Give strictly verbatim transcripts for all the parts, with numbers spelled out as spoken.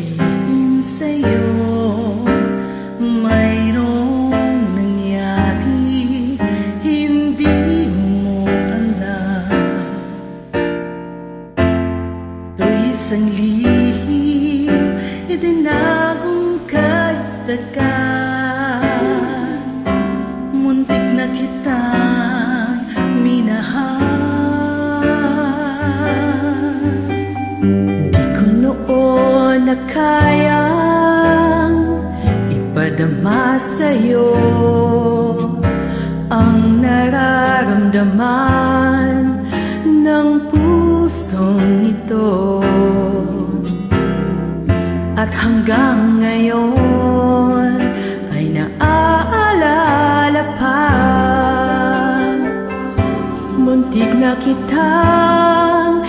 sabihin sa'yo, mayroong nangyari, hindi mo alam. To'y isang lihim, itinagong kahit tagal. Muntik na kitang minahal. Di ko noon na kayang ipadama sa'yo ang nararamdaman ng pusong ito. At hanggang ngayon ay naaalala pa. Muntik na kitang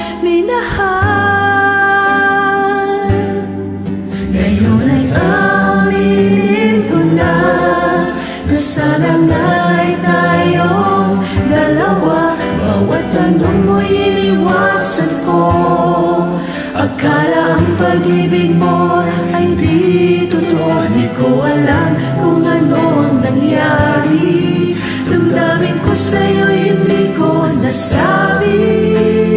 minahal. Ngayon ay aminin ko na na sana nga'y tayong dalawa. Bawat tanong mo'y iniwasan ko. Akala ang pag-ibig mo ay di totoo. Di ko alam kung ano ang nangyari. Damdamin ko sa'yo, hindi ko nasabi.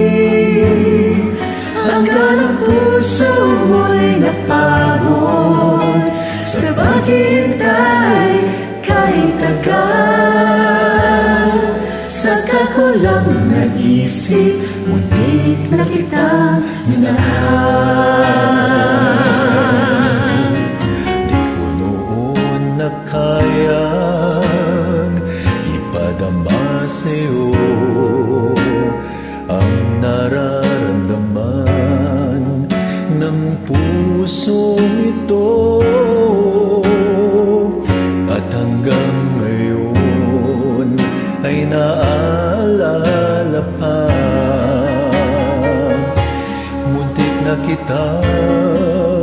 Hanggang ang puso mo'y napagod sa paghintay kahit tagal. Saka ko lang naisip, muntik na kitang minahal. Di ko noon na kayang ipadama sa'yo ang nararamdaman ng pusong ito. At hanggang ngayon ay naaalala pa. Muntik na kitang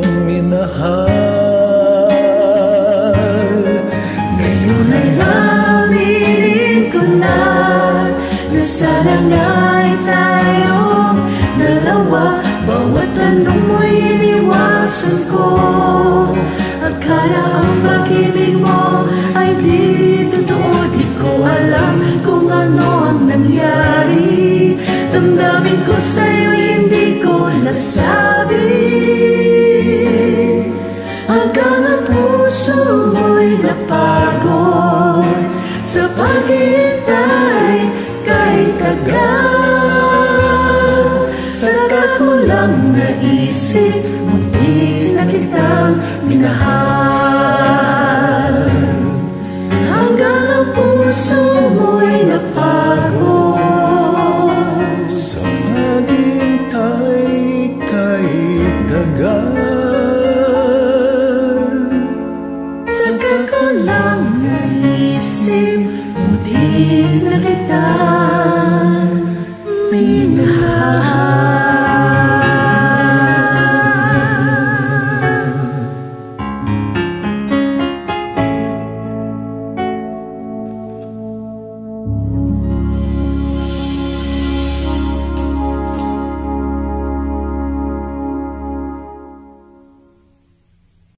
minahal. Ngayon ay aminin ko na na sana nga'y tayong dalawa. Bawat tanong mo'y iniwasan ko. Akala ang pag-ibig mo ay di totoo. Di ko alam kung ano ang nangyari. Damdamin ko sa'yo, hindi ko nasabi. Hanggang ang puso mo'y napagod sa paghintay kahit tagal. Saka ko lang naisip, muntik na kitang minahal.